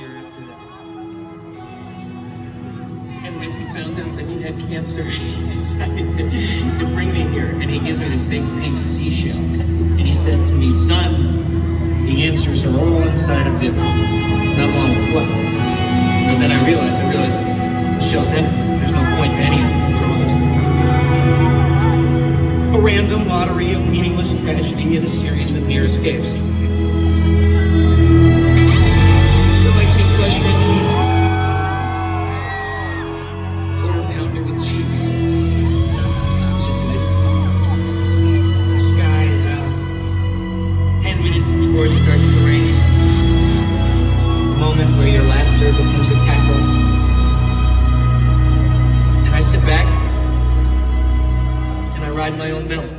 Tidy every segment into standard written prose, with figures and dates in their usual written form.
after that. And when he found out that he had cancer, he decided to bring me here. And he gives me this big pink seashell. And he says to me, son, the answers are all inside of it. Not long. What? But then I realized the shell's empty. There's no point to any of it. It's all this. A random lottery of meaningless tragedy and a series of near escapes. So I take pleasure in the need. Quarter pounder with cheese. Is it good? The sky, 10 minutes before it starts to rain. A moment where your laughter becomes a cackle. And I sit back and I ride my own mill.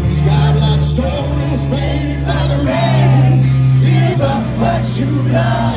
Chula